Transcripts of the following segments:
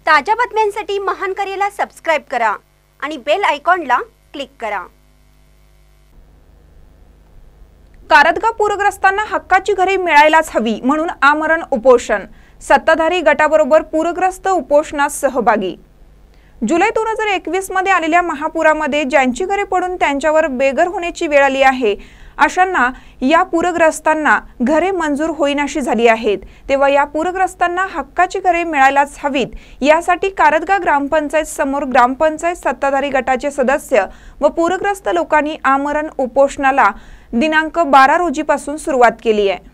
ताज्या बातम्यांसाठी महान करेला सबस्क्राइब करा आणि बेल आयकॉनला क्लिक करा। कारदगा पूरग्रस्तांना हक्काची घरे मिळायलाच हवी म्हणून आमरण उपोषण। सत्ताधारी गटाबरोबर पूरग्रस्त उपोषणात सहभागी। जुलै 2021 मध्ये आलेल्या महापुरामध्ये ज्यांची घरे पडून त्यांच्यावर बेघर होण्याची वेळ आली आहे अशांना या पूरग्रस्तांना घरे मंजूर होईनाशी झाली आहेत। तेव्हा या पूरग्रस्तांना हक्काची घरे मिळायलाच हवीत यासाठी कारदगा ग्रामपंचायत समोर ग्रामपंचायत सत्ताधारी गटाचे सदस्य व पूरग्रस्त लोकांनी आमरण उपोषणाला दिनांक 12 रोजीपासून सुरुवात केली आहे।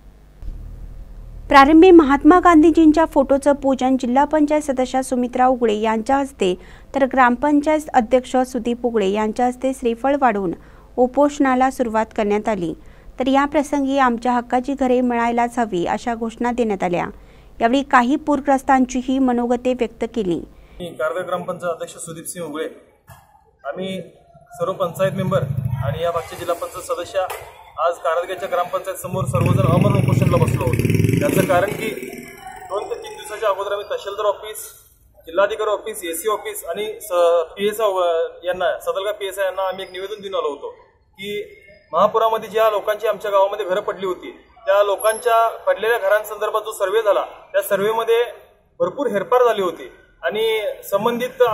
प्रारंभी महात्मा गांधीजींच्या फोटोचं पूजन जिल्हा पंचायत सदस्य सुमित्रा उगळे यांच्या हस्ते तर ग्रामपंचायत अध्यक्ष सुदीप उगळे यांच्या हस्ते श्रीफळ वाढून उपोषणाला सुरुवात करण्यात आली। तर या प्रसंगी आमच्या हक्काची घरे मिळायलाच हवी अशा घोषणा देण्यात आल्या। यावेळी काही पूरग्रस्तांचीही मनोगते व्यक्त केली। कारदगा ग्रामपंचायत अध्यक्ष सुदीप सिंह उगळे, आम्ही सर्व पंचायत मेंबर आणि या भागचे जिल्हा पंचायत सदस्य आज कारदगाच्या ग्रामपंचायत समोर सर्वजण आमरण उपोषणाला बसलो आहोत। त्याचं कारण की 2 ते 3 दिवसाच्या अगोदर आम्ही तहसीलदार ऑफिस, जिल्हाधिकारी ऑफिस, एसी ऑफिस आणि PSI यांना सदलगा PSI यांना आम्ही एक निवेदन देऊन आलो होतो की महापुरामध्ये ज्या लोकांची आमच्या गावामध्ये घरं पडली होती त्या लोकांच्या पडलेल्या घरांसंदर्भात जो सर्वे झाला त्या सर्वेमध्ये भरपूर हेरफार झाली होती आणि संबंधित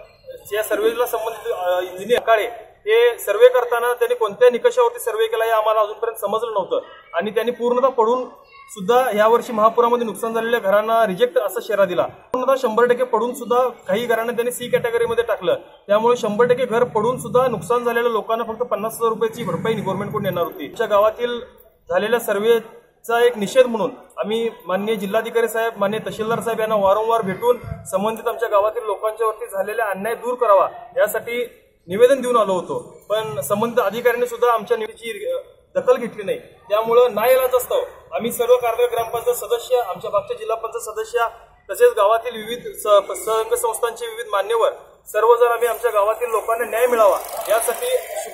या सर्वेला संबंधित इंजिनियर काळे हे सर्वे करताना त्यांनी कोणत्या निकषावरती सर्वे केला हे आम्हाला अजूनपर्यंत समजलं नव्हतं आणि त्यांनी पूर्णतः पडून सुद्धा यावर्षी महापुरामध्ये नुकसान झालेल्या घरांना रिजेक्ट असा शेरा दिला। पूर्णतः 100% पडून सुद्धा काही घरांना त्यांनी C कॅटेगरीमध्ये टाकलं। त्यामुळे 100% घर पडून सुद्धा नुकसान झालेल्या लोकांना फक्त 50,000 रुपयाची भरपाई गव्हर्नमेंटकडून येणार होती। आमच्या गावातील झालेल्या सर्वेचा एक निषेध म्हणून आम्ही माननीय जिल्हाधिकारी साहेब, माननीय तहसीलदार साहेब यांना वारंवार भेटून संबंधित आमच्या गावातील लोकांच्या वरती झालेला अन्याय दूर करावा यासाठी निवेदन देऊन आलो होतो। पण संबंधित अधिकाऱ्यांनी सुद्धा आमच्या निवेदनाची दखल घेतली नाही। त्यामुळे नाईलाज असतो आम्ही सर्व कारदगा ग्रामपंचायत सदस्य, आमच्या भागच्या जिल्हा पंचायत सदस्य तसेच गावातील विविध संघ संस्थांचे विविध मान्यवर सर्वजण आम्ही आमच्या गावातील लोकांना न्याय मिळावा यासाठी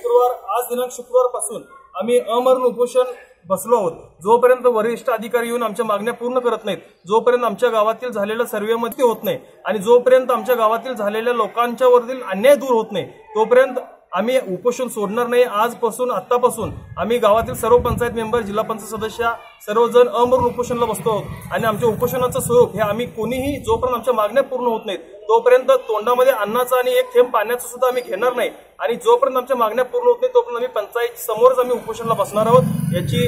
आज दिनांक शुक्रवारपासून आम्ही आमरण उपोषण बसलो आहोत। जोपर्यंत वरिष्ठ अधिकारी येऊन आमच्या मागण्या पूर्ण करत नाहीत, जोपर्यंत आमच्या गावातील झालेल्या सर्वेमध्ये होत नाही आणि जोपर्यंत आमच्या गावातील झालेल्या लोकांच्या वरील अन्याय दूर होत नाही तोपर्यंत आम्ही उपोषण सोडणार नाही। आजपासून आतापासून आम्ही गावातील सर्व पंचायत मेंबर, जिल्हा पंचायत सदस्य सर्वजण आमरण उपोषणाला बसतो आहोत आणि आमच्या उपोषणाचं स्वरूप हे आम्ही कोणीही जोपर्यंत आमच्या मागण्या पूर्ण होत नाहीत तोपर्यंत तोंडामध्ये अन्नाचा आणि एक थेंब पाण्याचं सुद्धा आम्ही घेणार नाही आणि जोपर्यंत आमच्या मागण्या पूर्ण होत नाही तोपर्यंत आम्ही पंचायत समोरच आम्ही उपोषणाला बसणार आहोत। याची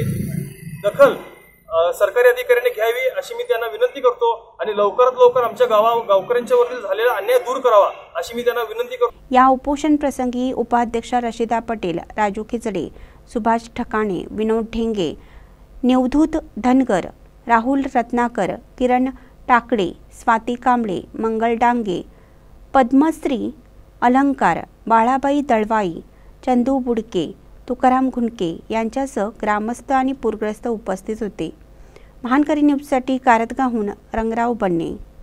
दखल सरकारी अधिकाऱ्यांनी घ्यावी अशी मी त्यांना विनंती करतो आणि लवकरात लवकर आमच्या गावकऱ्यांच्या वरील झालेला अन्याय दूर करावा अशी मी त्यांना विनंती करतो। या उपोषण प्रसंगी उपाध्यक्षा रशिदा पटेल, राजू खिचडे, सुभाष ठकाणे, विनोद ढेंगे, नेवधूत धनगर, राहुल रत्नाकर, किरण टाकडे, स्वाती कांबळे, मंगल डांगे, पद्मश्री अलंकार, बाळाबाई दळवाई, चंदू बुडके, तुकाराम घुनके यांच्यासह ग्रामस्थ आणि पूरग्रस्त उपस्थित होते। महानकरी न्यूजसाठी कारदगाहून रंगराव बन्ने।